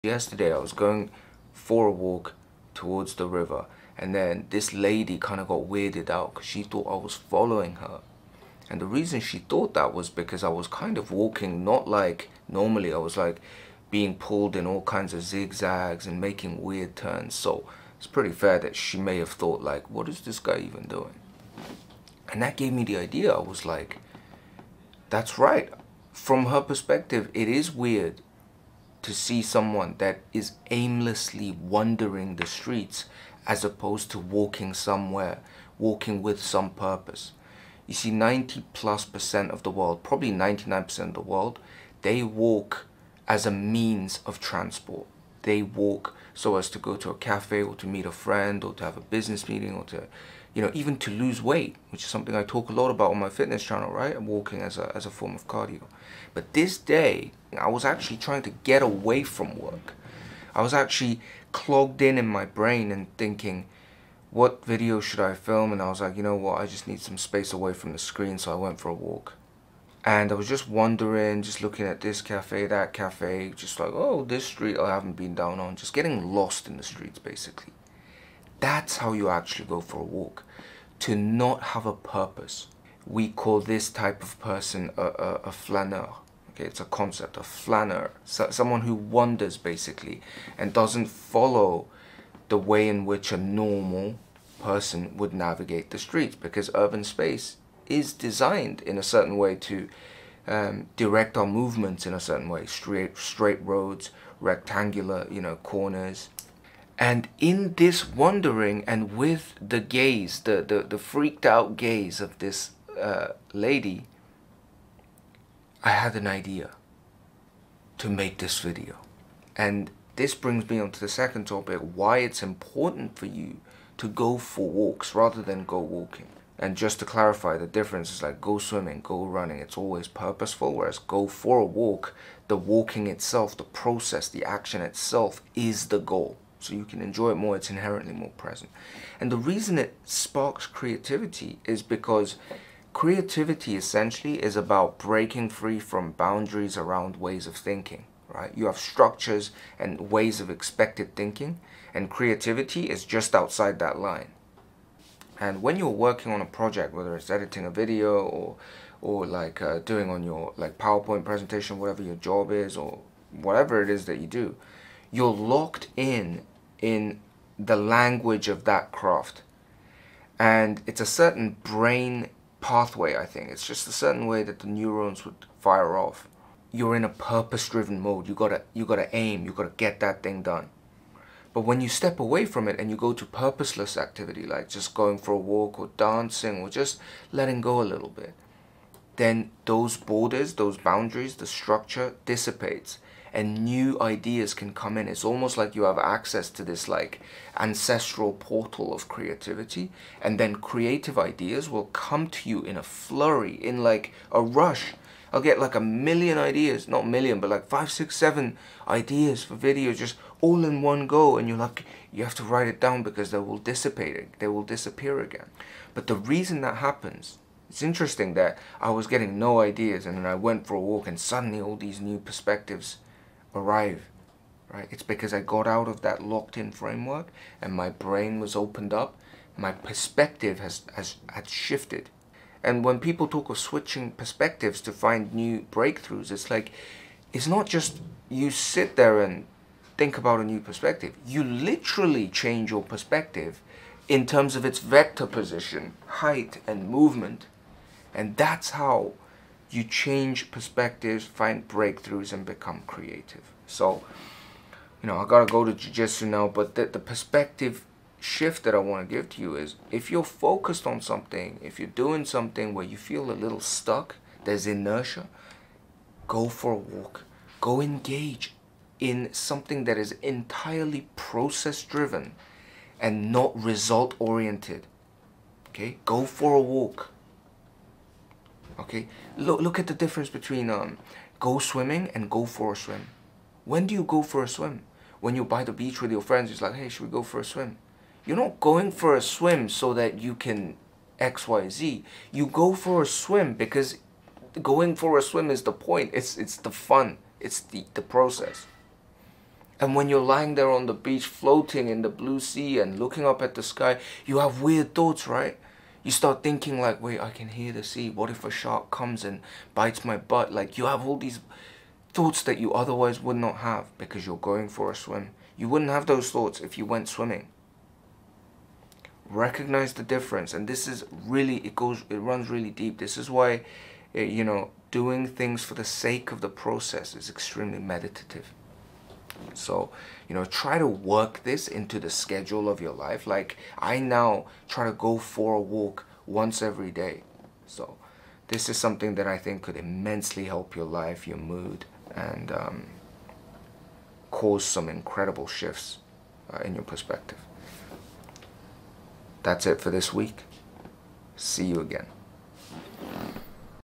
Yesterday I was going for a walk towards the river, and then this lady kind of got weirded out because she thought I was following her. And the reason she thought that was because I was kind of walking not like normally. I was like being pulled in all kinds of zigzags and making weird turns. So it's pretty fair that she may have thought like, what is this guy even doing? And that gave me the idea. I was like, that's right. From her perspective, it is weird to see someone that is aimlessly wandering the streets as opposed to walking somewhere, walking with some purpose. You see, 90+% of the world, probably 99% of the world, they walk as a means of transport. They walk so as to go to a cafe or to meet a friend or to have a business meeting or to, even to lose weight, which is something I talk a lot about on my fitness channel, right? I'm walking as a form of cardio. But this day, I was actually trying to get away from work. I was actually clogged in my brain and thinking, what video should I film? And I was like, you know what, I just need some space away from the screen, so I went for a walk. And I was just wandering, just looking at this cafe, that cafe, just like, oh, this street I haven't been down on, just getting lost in the streets, basically. That's how you actually go for a walk. To not have a purpose. We call this type of person a flaneur. Okay, it's a concept, a flaneur. Someone who wanders, basically, and doesn't follow the way in which a normal person would navigate the streets, because urban space is designed in a certain way to direct our movements in a certain way. Straight roads, rectangular, corners. And in this wandering and with the gaze, the freaked out gaze of this lady, I had an idea to make this video. And this brings me on to the second topic, why it's important for you to go for walks rather than go walking. And just to clarify, the difference is like go swimming, go running, it's always purposeful, whereas go for a walk, the walking itself, the process, the action itself is the goal. So you can enjoy it more, it's inherently more present. And the reason it sparks creativity is because creativity essentially is about breaking free from boundaries around ways of thinking, right? You have structures and ways of expected thinking, and creativity is just outside that line. And when you're working on a project, whether it's editing a video or like doing on your like PowerPoint presentation, whatever your job is, or whatever it is that you do, you're locked in the language of that craft. And it's a certain brain pathway, I think. It's just a certain way that the neurons would fire off. You're in a purpose-driven mode. You gotta aim, you gotta get that thing done. But when you step away from it and you go to purposeless activity, like just going for a walk or dancing or just letting go a little bit, then those borders, those boundaries, the structure dissipates and new ideas can come in. It's almost like you have access to this like ancestral portal of creativity, and then creative ideas will come to you in a flurry, in like a rush. I'll get like a million ideas, not million, but like 5, 6, 7 ideas for videos just all in one go, and you have to write it down because they will dissipate, they will disappear again. But the reason that happens, it's interesting that I was getting no ideas and then I went for a walk and suddenly all these new perspectives arrive, right? It's because I got out of that locked-in framework and my brain was opened up, my perspective had shifted. And when people talk of switching perspectives to find new breakthroughs, it's like, it's not just you sit there and think about a new perspective. You literally change your perspective in terms of its vector position, height, and movement. And that's how you change perspectives, find breakthroughs, and become creative. So, I gotta go to jiu-jitsu now, but the perspective shift that I want to give to you is, if you're focused on something, if you're doing something where you feel a little stuck, there's inertia, go for a walk. Go engage in something that is entirely process-driven and not result-oriented. Okay? Go for a walk. Okay? Look at the difference between go swimming and go for a swim. When do you go for a swim? When you're by the beach with your friends, it's like, hey, should we go for a swim? You're not going for a swim so that you can X, Y, Z. You go for a swim because going for a swim is the point. It's the fun. It's the process. And when you're lying there on the beach floating in the blue sea and looking up at the sky, you have weird thoughts, right? You start thinking like, wait, I can hear the sea. What if a shark comes and bites my butt? Like, you have all these thoughts that you otherwise would not have because you're going for a swim. You wouldn't have those thoughts if you went swimming. Recognize the difference. And this is really, it runs really deep. This is why, you know, doing things for the sake of the process is extremely meditative. So, you know, try to work this into the schedule of your life. Like, I now try to go for a walk once every day. So this is something that I think could immensely help your life, your mood, and cause some incredible shifts in your perspective. That's it for this week. See you again.